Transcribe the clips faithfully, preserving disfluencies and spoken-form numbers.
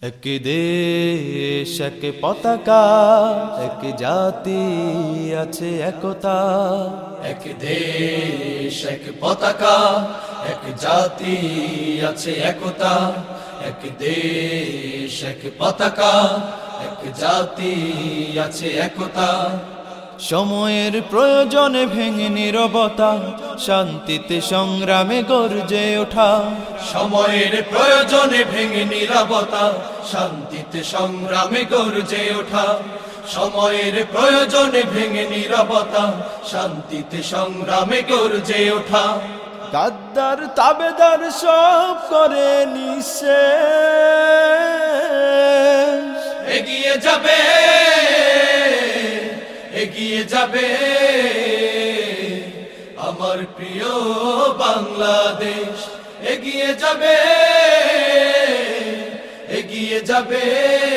এক দেশ এক পতাকা, এক জাতি আছে একতা। এক দেশ এক পতাকা, এক জাতি আছে একতা। এক দেশ এক পতাকা, এক জাতি আছে একতা। সময়ের প্রয়োজনে ভেঙে নীরবতা, শান্তিতে সংগ্রামে গর্জে ওঠা। সময়ের প্রয়োজনে ভেঙে নীরবতা, শান্তিতে সংগ্রামে গর্জে ওঠা। সময়ের প্রয়োজনে ভেঙে নীরবতা, শান্তিতে সংগ্রামে গর্জে ওঠা। গাদ্দার তাবেদার সব করে নিঃশেষ, এগিয়ে যাবে এগিয়ে যাবে আমার প্রিয় বাংলাদেশ। এগিয়ে যাবে এগিয়ে যাবে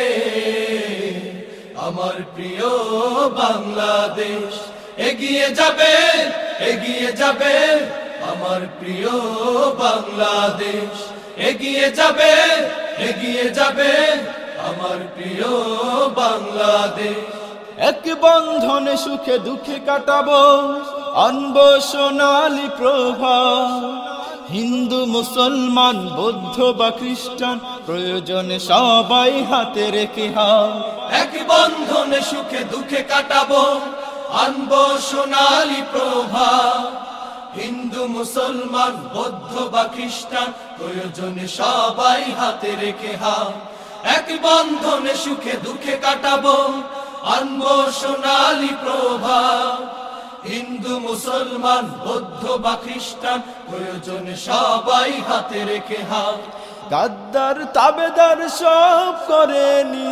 আমার প্রিয় বাংলাদেশ। এগিয়ে যাবে এগিয়ে যাবে আমার প্রিয় বাংলাদেশ। এগিয়ে যাবে এগিয়ে যাবে আমার প্রিয় বাংলাদেশ। এক বন্ধনে সুখে দুঃখে কাটাবো, আনবো সোনালি প্রভা। হিন্দু মুসলমান বৌদ্ধ বা খ্রিস্টান, প্রয়োজনে সবাই হাতে রেখে হাত। এক বন্ধনে সুখে দুঃখে কাটাবো, আনবো সোনালি প্রভা। হিন্দু মুসলমান বৌদ্ধ বা খ্রিস্টান, প্রয়োজনে সবাই হাতে রেখে হাত। এক বন্ধনে সুখে দুঃখে কাটাবো, আনবো সোনালি প্রভা। হিন্দু মুসলমান বৌদ্ধ বা খ্রিস্টান, প্রয়োজনে সবাই হাতে রেখে হাত। গাদ্দার তাবেদার সব করে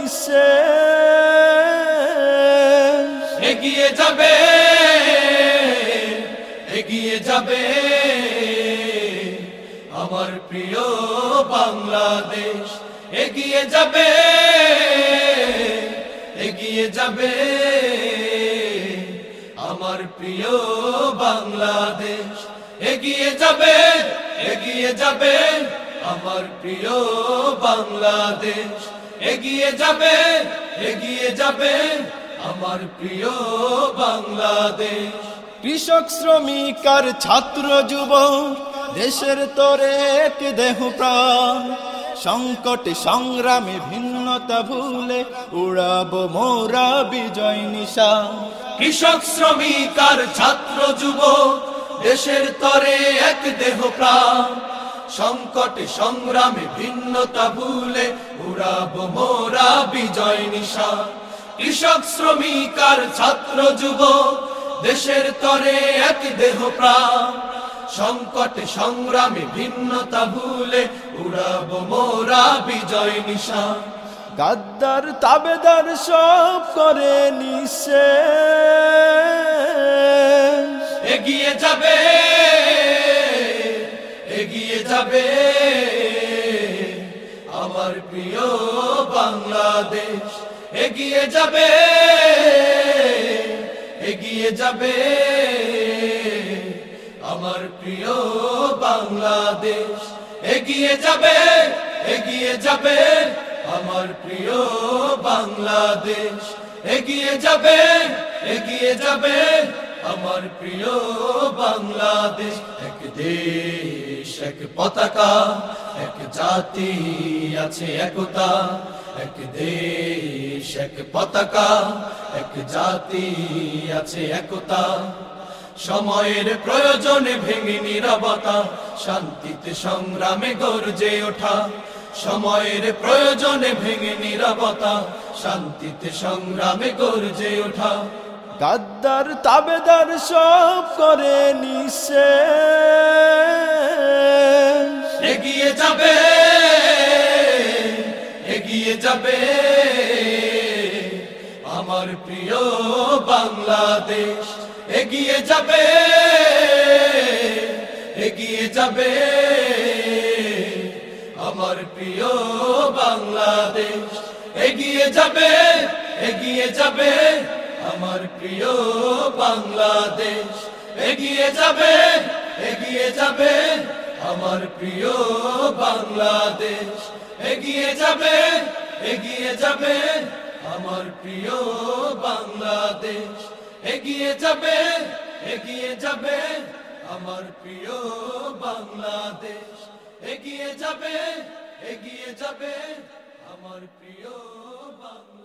নিঃশেষ, এগিয়ে যাবে এগিয়ে যাবে আমার প্রিয় বাংলাদেশ। এগিয়ে যাবে এগিয়ে যাবে আমার প্রিয় বাংলাদেশ। এগিয়ে যাবে এগিয়ে যাবে আমার প্রিয় বাংলাদেশ। এগিয়ে যাবে এগিয়ে যাবে আমার প্রিয় বাংলাদেশ। কৃষক শ্রমিক আর ছাত্র যুবক, দেশের তরে এক দেহ প্রাণ। সংকটে সংগ্রামে ভিন্নতা ভুলে, উড়াবো মোরা বিজয় নিশান। কৃষক শ্রমিক আর ছাত্র যুবক, দেশের তরে এক দেহ প্রাণ। সংকটে সংগ্রামে ভিন্নতা ভুলে, উড়াবো মোরা বিজয় নিশান। কৃষক শ্রমিক আর ছাত্র যুবক, দেশের তরে এক দেহ প্রাণ। সংকটে সংগ্রামে ভিন্নতা ভুলে, উড়াবো মোরা বিজয় নিশান। গাদ্দার তাবেদার সব করে নিঃশেষ, এগিয়ে যাবে এগিয়ে যাবে আমার প্রিয় বাংলাদেশ। এগিয়ে যাবে এগিয়ে যাবে আমার প্রিয় বাংলাদেশ। এগিয়ে যাবে এগিয়ে যাবে আমার প্রিয় বাংলাদেশ। এগিয়ে যাবে এগিয়ে যাবে আমার প্রিয় বাংলাদেশ। এক দেশ এক পতাকা, এক জাতি আছে একতা। এক দেশ এক পতাকা, এক জাতি আছে একতা। সময়ের প্রয়োজনে ভেঙে নীরবতা, শান্তিতে সংগ্রামে গর্জে ওঠা। সময়ের প্রয়োজনে ভেঙে নীরবতা, শান্তিতে সংগ্রামে গর্জে ওঠা। গাদ্দার তাবেদার সব করে নিঃশেষ, এগিয়ে যাবে এগিয়ে যাবে আমার প্রিয় বাংলাদেশ। এগিয়ে যাবে এগিয়ে যাবে আমার প্রিয় বাংলাদেশ। এগিয়ে যাবে এগিয়ে যাবে আমার প্রিয় বাংলাদেশ। এগিয়ে যাবে এগিয়ে যাবে আমার প্রিয় বাংলাদেশ। এগিয়ে যাবে এগিয়ে যাবে আমার প্রিয় বাংলাদেশ এগিয়ে যাবে এগিয়ে যাবে আমার প্রিয় বাংলাদেশ এগিয়ে যাবে এগিয়ে যাবে আমার প্রিয় বাংলাদেশ।